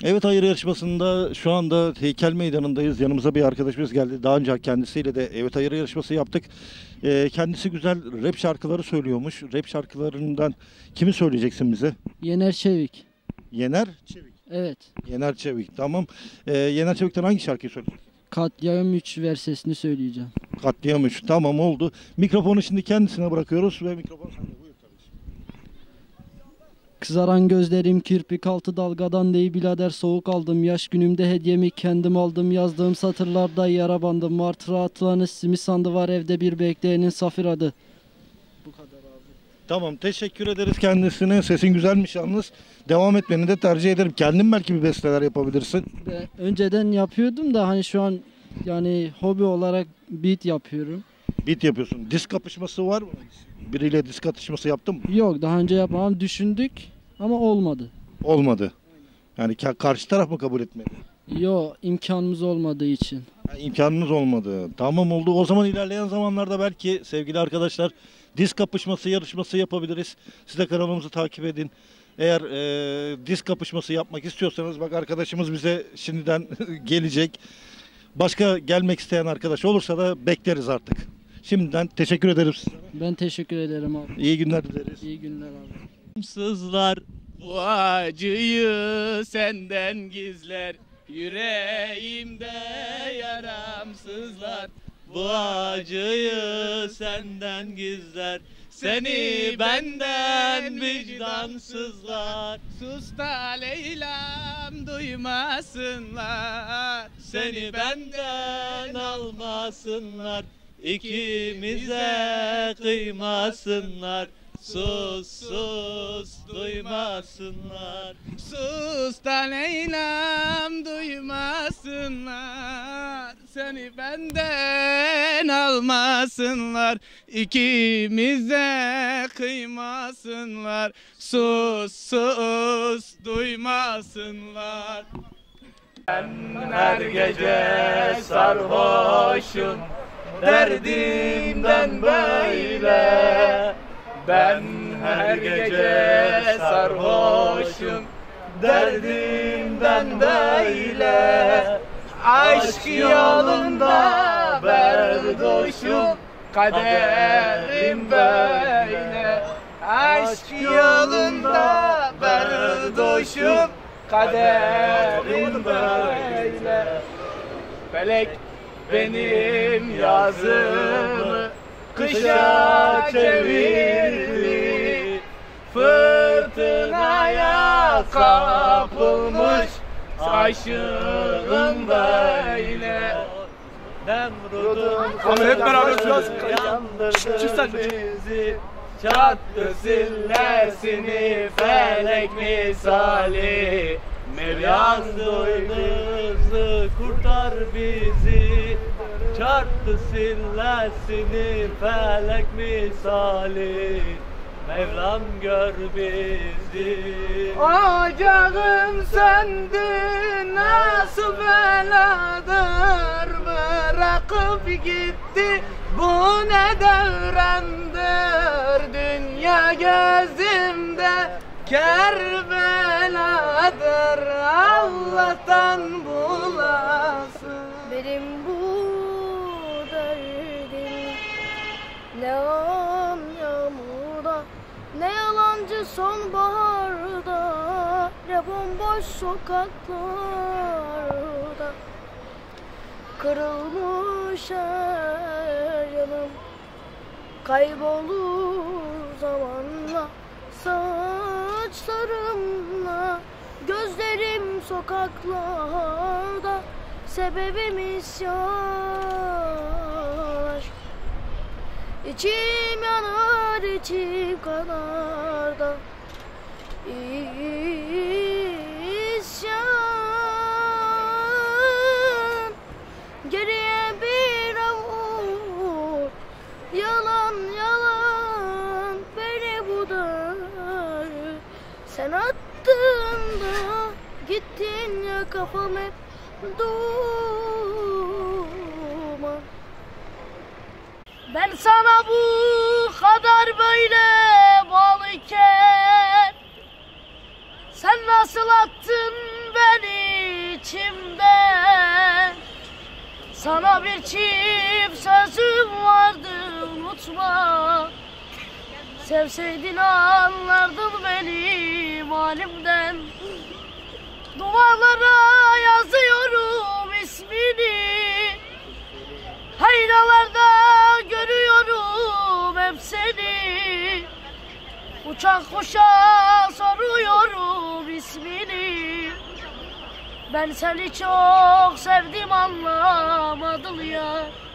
Evet, hayır yarışmasında şu anda Heykel Meydanı'ndayız. Yanımıza bir arkadaşımız geldi. Daha önce kendisiyle de Evet Hayır yarışması yaptık. Kendisi güzel rap şarkıları söylüyormuş. Rap şarkılarından kimi söyleyeceksin bize? Yener Çevik. Yener Çevik. Evet. Yener Çevik, tamam. Yener Çevik'ten hangi şarkıyı söyleyeceksin? Katliam 3 versesini söyleyeceğim. Katliam 3, tamam, oldu. Mikrofonu şimdi kendisine bırakıyoruz ve mikrofon sende. Buyur kardeşim. Kızaran gözlerim kirpik altı dalgadan değil birader soğuk aldım. Yaş günümde hediyemi kendim aldım. Yazdığım satırlarda yara bandım. Martıra atılanı simi sandı var evde bir bekleyenin safir adı. Bu kadar abi. Tamam, teşekkür ederiz kendisine. Sesin güzelmiş yalnız. Devam etmeni de tercih ederim. Kendin belki bir besteler yapabilirsin. Önceden yapıyordum da hani şu an yani hobi olarak beat yapıyorum. Beat yapıyorsun. Disk kapışması var mı? Biriyle disk atışması yaptın mı? Yok, daha önce yapmam düşündük ama olmadı. Olmadı. Yani karşı taraf mı kabul etmedi? Yok, imkanımız olmadığı için. Yani imkanınız olmadı. Tamam, oldu. O zaman ilerleyen zamanlarda belki sevgili arkadaşlar disk kapışması yarışması yapabiliriz. Siz de kanalımızı takip edin. Eğer disk kapışması yapmak istiyorsanız bak arkadaşımız bize şimdiden gelecek. Başka gelmek isteyen arkadaş olursa da bekleriz artık. Şimdiden teşekkür ederim size. Ben teşekkür ederim abi. İyi günler dileriz. İyi günler abi. Sızlar bu acıyı senden gizler, yüreğimde yaramsızlar. Bu acıyı senden gizler, seni benden vicdansızlar. Sus da Leyla'm duymasınlar, seni benden almasınlar. İkimize kıymasınlar. Sus sus duymasınlar. Sus da Leyla'm duymasınlar, seni benden almasınlar. İkimize kıymasınlar. Sus sus duymasınlar. Ben her gece sarhoşum, derdimden böyle. Ben her gece sarhoşum, derdimden böyle. Aşk yolunda berdoşum, kaderim böyle. Aşk yolunda berdoşum, kaderim böyle. Felek benim yazımı kışa çevirdi, fırtınaya kapılmış aşığım böyle. Nemrud'un kılıcı yandırdı bizi, çattı sillesini felek misali. Mevlam duyduzdu kurtar bizi, çarptı sillesini felek misali. Mevlam gör bizi. Ocağım söndü nasıl beladır, bırakıp gitti bu ne devrandır. Dünya gözümde Kerbeladır, Allah'tan bulasın. Benim bu derdim ne an yağmurda, ne yalancı sonbaharda, ne bomboş sokaklarda. Kırılmış her yanım, kaybolur zamanla. Saçlarımla gözlerim sokaklarda, sebebim isyan. İçim yanar, içim kanar da isyan. Geriye bir avuç yalan yalan beni bu döngü. Sen attın da gittin ya, kafam hep duman. Ben sana bu kadar böyle bağlıyken sen nasıl attın beni içimde. Sana bir çift sözüm vardı, unutma. Sevseydin anlardın benim halimden. Duvarlara yazıyorum ismini. Aynalarda görüyorum hep seni. Uçan kuşa soruyorum ismini. Ben seni çok sevdim, anlamadın ya.